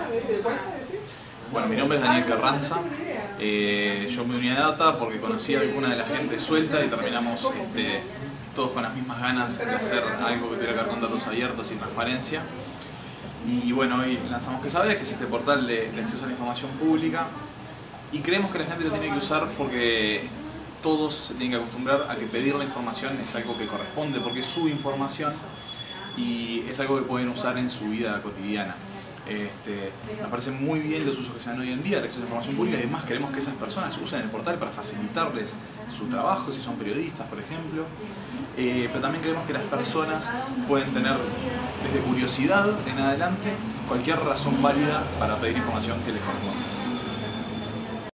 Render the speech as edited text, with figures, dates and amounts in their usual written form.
Bueno, mi nombre es Daniel Carranza. Yo me uní a Data porque conocí a alguna de la gente suelta y terminamos todos con las mismas ganas de hacer algo que tuviera que ver con datos abiertos y transparencia. Y bueno, hoy lanzamos Que Sabés, que es este portal de acceso a la información pública. Y creemos que la gente lo tiene que usar porque todos se tienen que acostumbrar a que pedir la información es algo que corresponde, porque es su información y es algo que pueden usar en su vida cotidiana. Nos parece muy bien los usos que se dan hoy en día del acceso a la información pública y además queremos que esas personas usen el portal para facilitarles su trabajo, si son periodistas, por ejemplo. Pero también creemos que las personas pueden tener, desde curiosidad en adelante, cualquier razón válida para pedir información que les corresponda.